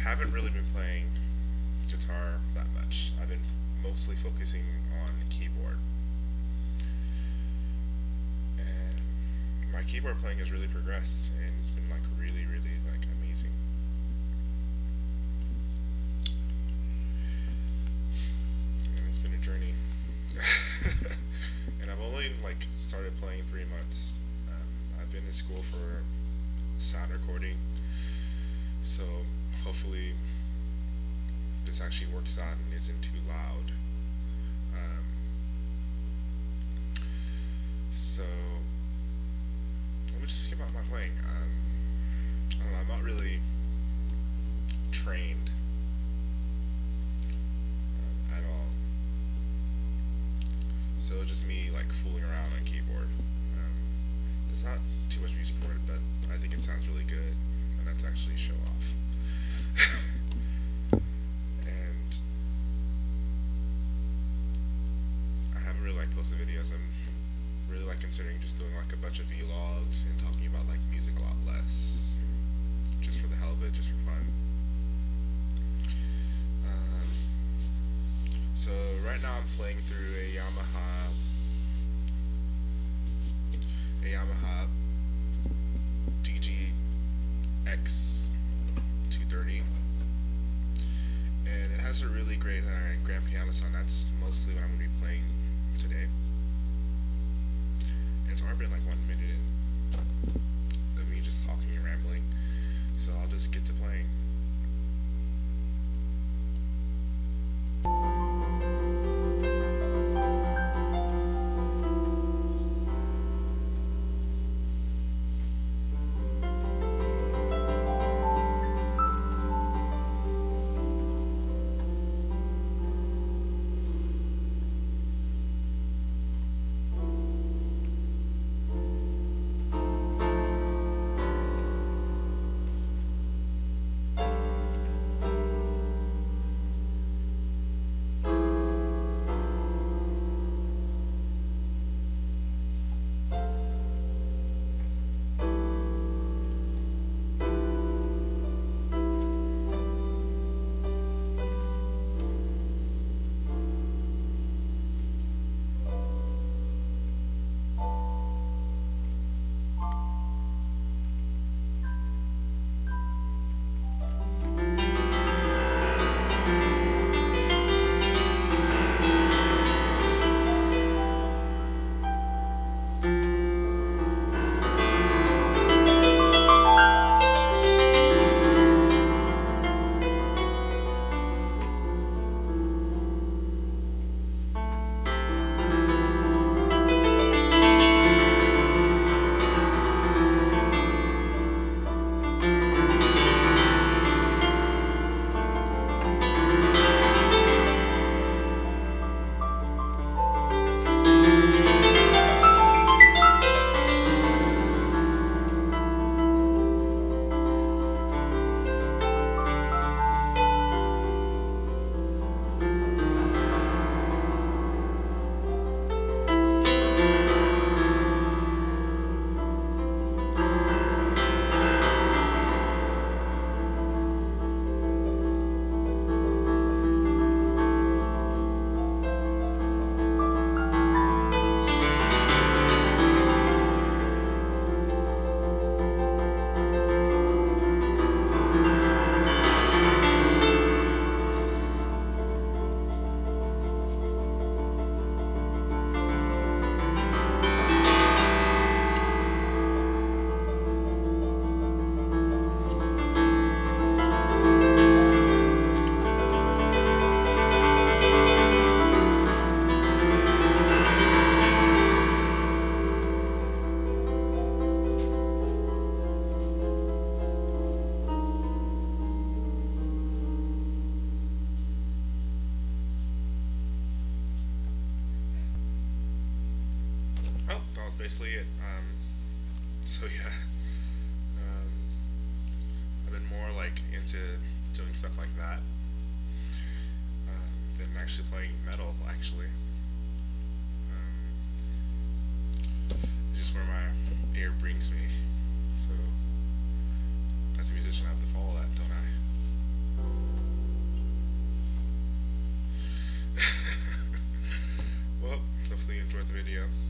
haven't really been playing guitar that much. I've been mostly focusing on keyboard. And my keyboard playing has really progressed, and it's been like really, really like amazing. And it's been a journey. And I've only like started playing 3 months. I've been in school for sound recording, so hopefully this actually works out and isn't too loud. Um, so let me just think about my playing. I don't know, I'm not really trained at all, so it's just me like fooling around on keyboard. There's not too much music for it, but I think it sounds really good enough to actually show off. And I haven't really like posted videos. I'm really like considering just doing like a bunch of vlogs and talking about like music a lot less, just for the hell of it, just for fun. So right now I'm playing through a Yamaha DGX 230, and it has a really great grand piano sound. That's mostly what I'm going to be playing today. And it's already been like 1 minute in of me just talking and rambling, so I'll just get to playing. Basically it. So yeah, I've been more like into doing stuff like that than actually playing metal. Actually, it's just where my ear brings me. So as a musician, I have to follow that, don't I? video.